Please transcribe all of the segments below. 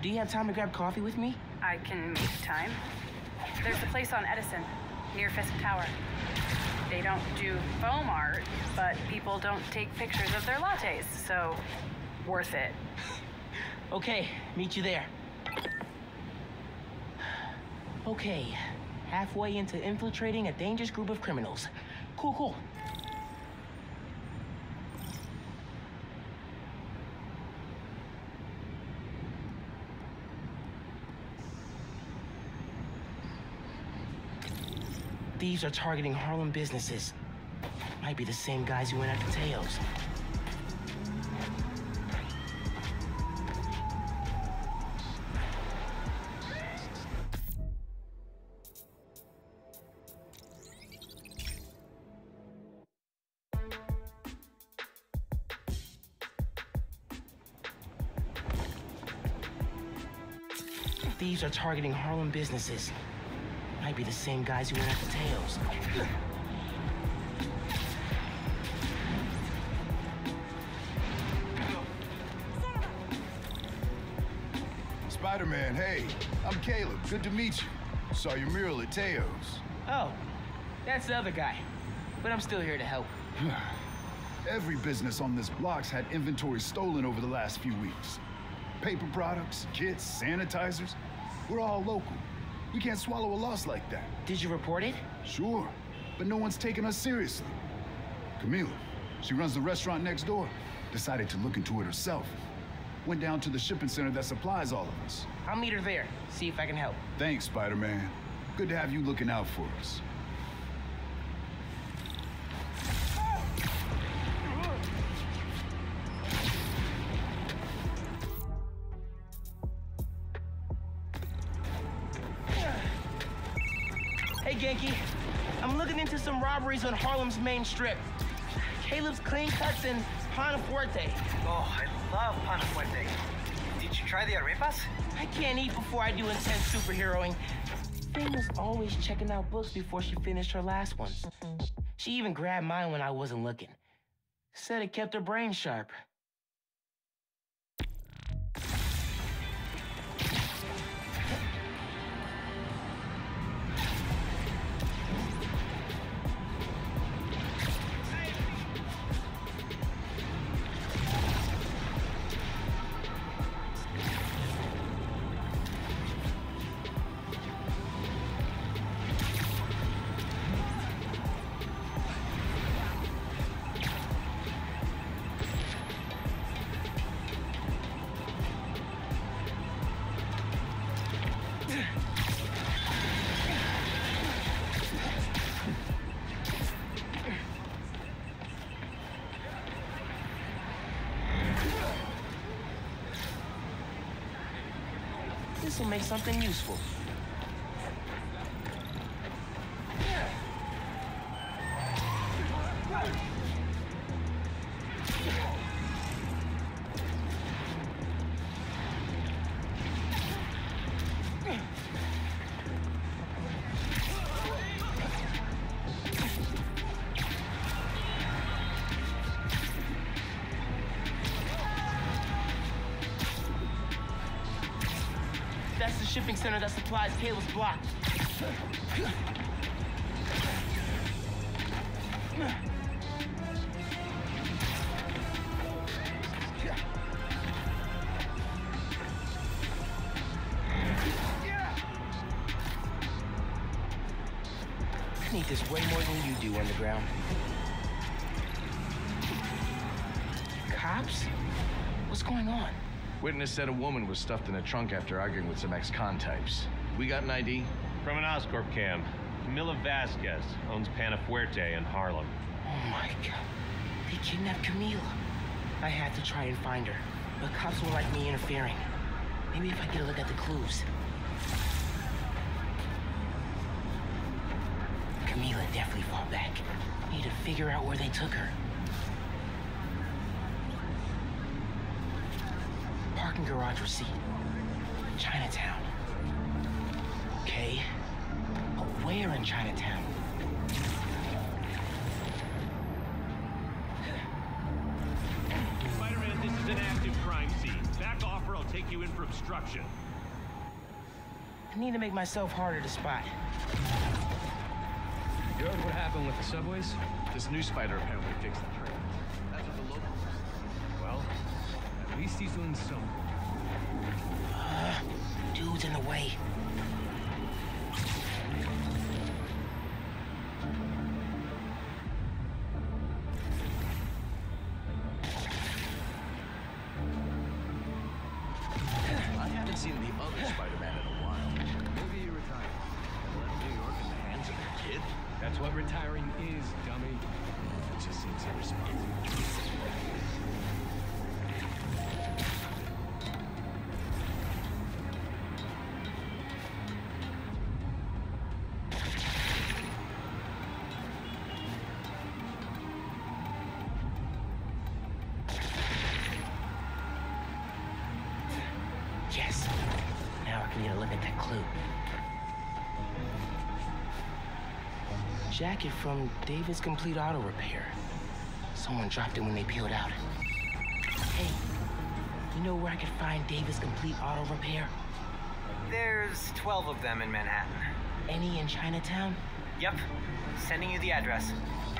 Do you have time to grab coffee with me? I can make time. There's a place on Edison, near Fisk Tower. They don't do foam art, but people don't take pictures of their lattes, so worth it. Okay, meet you there. Okay, halfway into infiltrating a dangerous group of criminals. Cool. Thieves are targeting Harlem businesses. Might be the same guys who went after Teos. Thieves are targeting Harlem businesses. Might be the same guys who went after Teos. Spider-Man, hey, I'm Caleb. Good to meet you. Saw your mural at Teos. Oh, that's the other guy. But I'm still here to help. Every business on this block's had inventory stolen over the last few weeks. Paper products, kits, sanitizers. We're all local. We can't swallow a loss like that. Did you report it? Sure, but no one's taking us seriously. Camila, she runs the restaurant next door. Decided to look into it herself. Went down to the shipping center that supplies all of us. I'll meet her there, see if I can help. Thanks, Spider-Man. Good to have you looking out for us. Hey, Genki. I'm looking into some robberies on Harlem's main strip. Caleb's Clean Cuts and Panafuerte. Oh, I love Panafuerte. Did you try the arepas? I can't eat before I do intense superheroing. Finn was always checking out books before she finished her last one. She even grabbed mine when I wasn't looking. Said it kept her brain sharp. This'll make something useful. That's the shipping center that supplies Caleb's block. I need this way more than you do, Underground. Cops? What's going on? Witness said a woman was stuffed in a trunk after arguing with some ex-con types. We got an ID? From an Oscorp cam. Camila Vasquez owns Panafuerte in Harlem. Oh my God. They kidnapped Camila. I had to try and find her, but cops won't like me interfering. Maybe if I get a look at the clues. Camila definitely fought back. Need to figure out where they took her. Parking garage receipt. Chinatown. Okay. But where in Chinatown? Spider-Man, this is an active crime scene. Back off or I'll take you in for obstruction. I need to make myself harder to spot. You heard what happened with the subways? This new spider apparently fixed the train. That's what the locals. Well, at least he's doing something. Dude's in the way. I haven't seen the other Spider-Man in a while. Maybe he retired. Left New York in the hands of a kid? That's what retiring is, dummy. It just seems irresponsible. Yes. Now I can get a look at that clue. Jacket from David's Complete Auto Repair. Someone dropped it when they peeled out. Hey, you know where I could find David's Complete Auto Repair? There's 12 of them in Manhattan. Any in Chinatown? Yep. Sending you the address.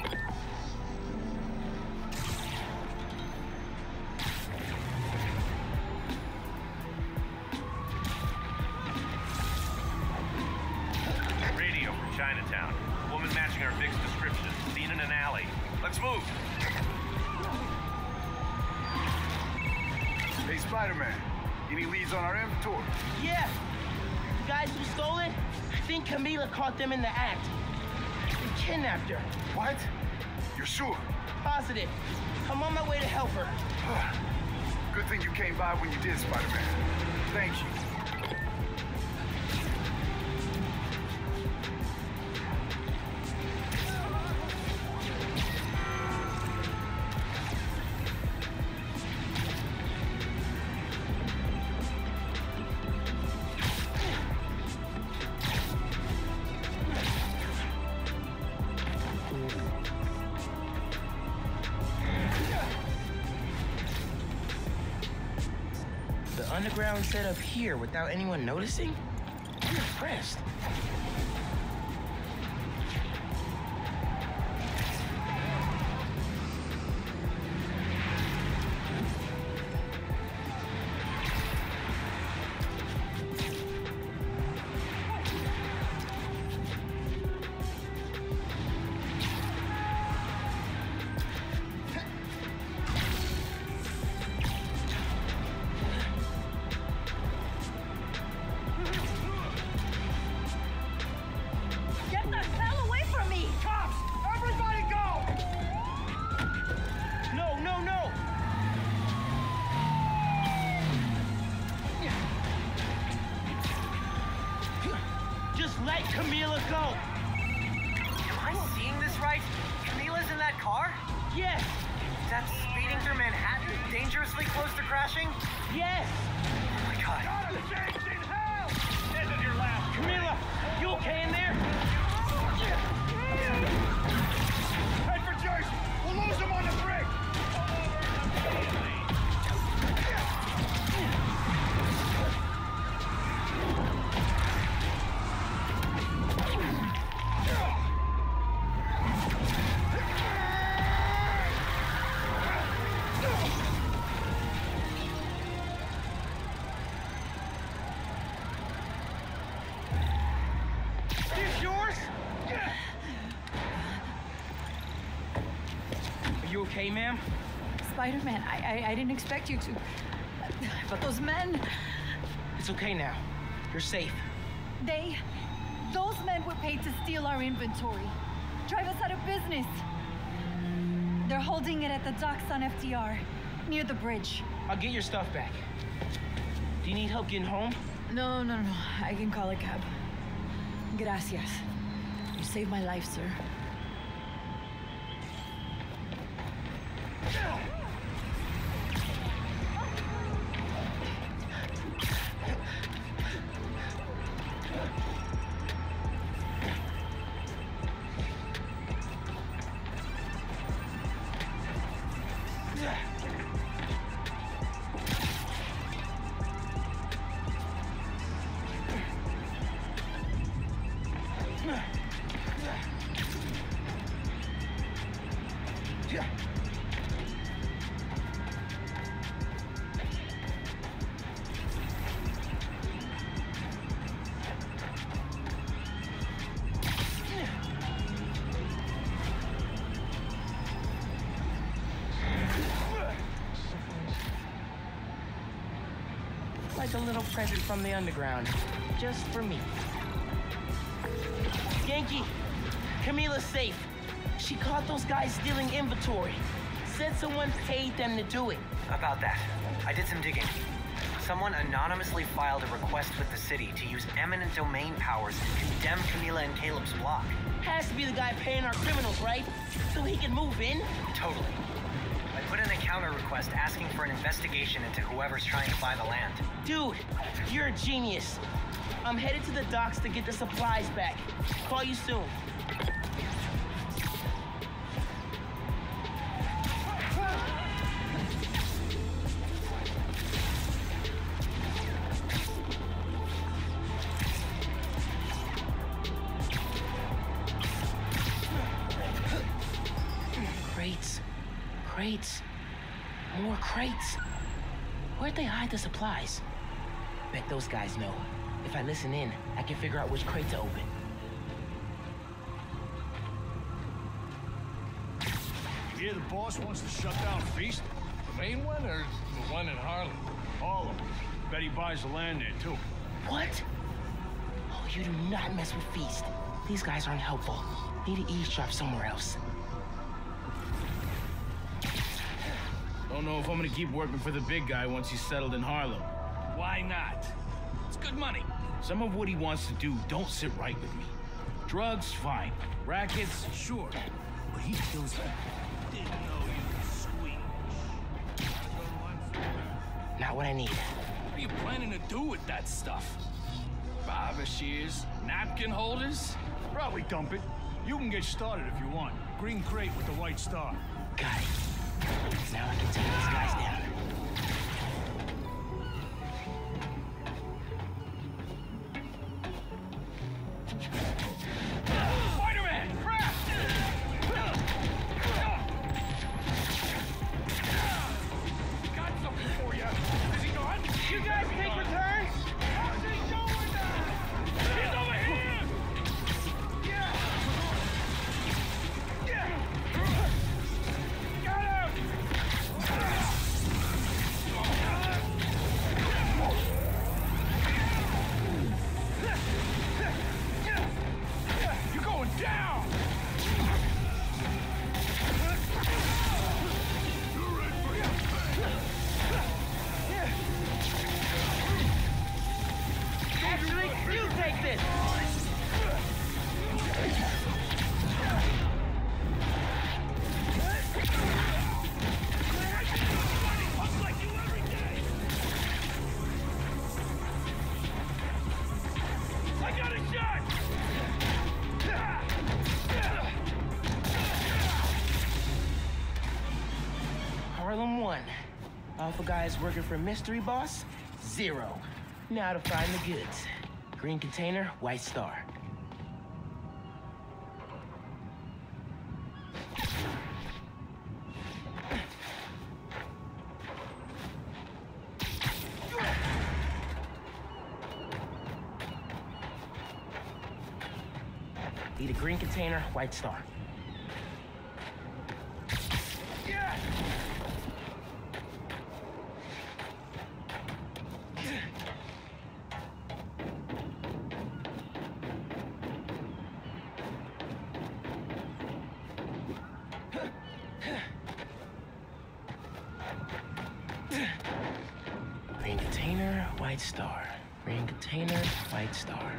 Radio from Chinatown. Woman matching our Vic's description. Seen in an alley. Let's move. Hey, Spider-Man. Any leads on our inventory? Yeah. The guys who stole it, I think Camila caught them in the act. They kidnapped her. What? You're sure? Positive. I'm on my way to help her. Good thing you came by when you did, Spider-Man. Thank you. The underground set up here without anyone noticing? I'm impressed. Get the hell away from me! Cops! Everybody go! No, no, no! Just let Camila go! Am I seeing this right? Camila's in that car? Yes! That's speeding through Manhattan, dangerously close to crashing? Yes! Oh my god. This is your last. Camila, you okay in there? Head for Jersey! We'll lose him on the bridge! This yours? Are you okay, ma'am? Spider-Man, I didn't expect you to. But those men, It's okay now. You're safe. Those men were paid to steal our inventory. Drive us out of business. They're holding it at the docks on FDR, near the bridge. I'll get your stuff back. Do you need help getting home? No. I can call a cab. Gracias. You saved my life, sir. guys a little present from the underground. Just for me. Yankee, Camila's safe. She caught those guys stealing inventory. Said someone paid them to do it. About that, I did some digging. Someone anonymously filed a request with the city to use eminent domain powers to condemn Camila and Caleb's block. Has to be the guy paying our criminals, right? So he can move in? Totally. I put in a counter request asking for an investigation into whoever's trying to buy the land. Dude, you're a genius. I'm headed to the docks to get the supplies back. Call you soon. Crates. More crates. Where'd they hide the supplies? Bet those guys know. If I listen in, I can figure out which crate to open. You hear the boss wants to shut down Feast? The main one or the one in Harlem? All of them. Bet he buys the land there, too. What? Oh, you do not mess with Feast. These guys aren't helpful. Need to eavesdrop somewhere else. Don't know if I'm gonna keep working for the big guy once he's settled in Harlem. Why not? It's good money. Some of what he wants to do don't sit right with me. Drugs, fine. Rackets, sure. But he kills them. Didn't know you were sweet. Not what I need. What are you planning to do with that stuff? Barber shears? Napkin holders? Probably dump it. You can get started if you want. Green crate with the white star. Got it. Now I can take these guys down. Spider-Man! Crap! Got something for you. Is he gone? You guys take returns? How's he doing that? He's over here! Yeah! Got him! You're going down! Actually, you take this! I got a shot! Harlem 1. Alpha guys working for Mystery Boss? 0. Now to find the goods. Green container, white star. Need a green container, white star. Green container, white star. Green container, white star.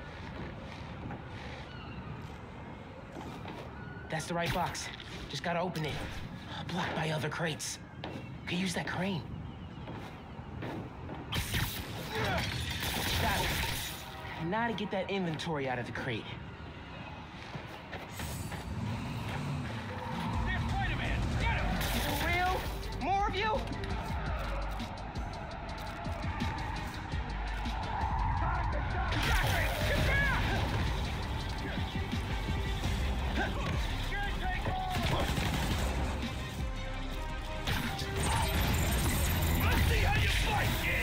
That's the right box. Just gotta open it. Blocked by other crates. Could use that crane. Got it. Now to get that inventory out of the crate. There's Spider-Man! Get him! For real? More of you? Let's see how you fight, kid!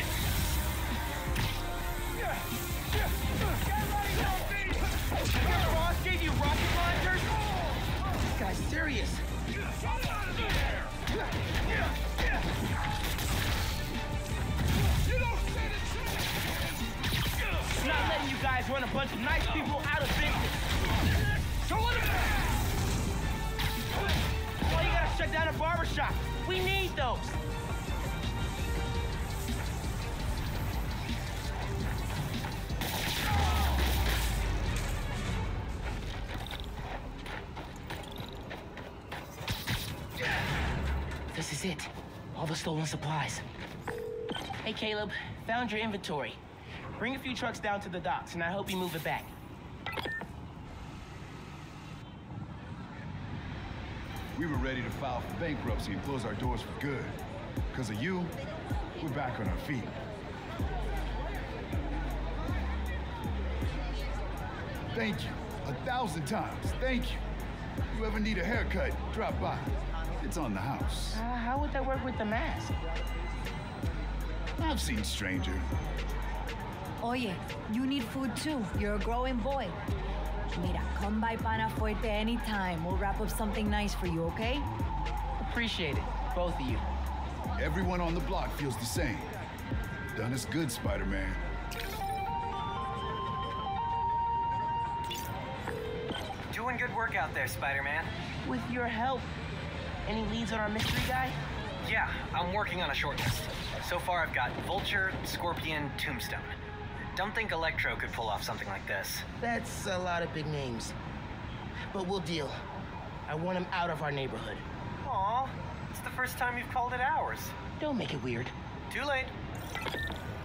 Your boss gave you rocket launchers? This guy's serious. Get out of there! You don't stand a chance! guys run a bunch of nice people out of business. Well, you gotta shut down a barbershop. We need those. This is it. All the stolen supplies. Hey, Caleb, found your inventory. Bring a few trucks down to the docks, and I hope you move it back. We were ready to file for bankruptcy and close our doors for good. Because of you, we're back on our feet. Thank you. 1,000 times. Thank you. You ever need a haircut, drop by. It's on the house. How would that work with the mask? I've seen stranger. Oye, you need food too. You're a growing boy. Mira, come by Pana Fuerte anytime. We'll wrap up something nice for you, okay? Appreciate it, both of you. Everyone on the block feels the same. Done us good, Spider-Man. Doing good work out there, Spider-Man. With your help. Any leads on our mystery guy? Yeah, I'm working on a short list. So far, I've got Vulture, Scorpion, Tombstone. Don't think Electro could pull off something like this. That's a lot of big names. But we'll deal. I want him out of our neighborhood. Aw, it's the first time you've called it ours. Don't make it weird. Too late.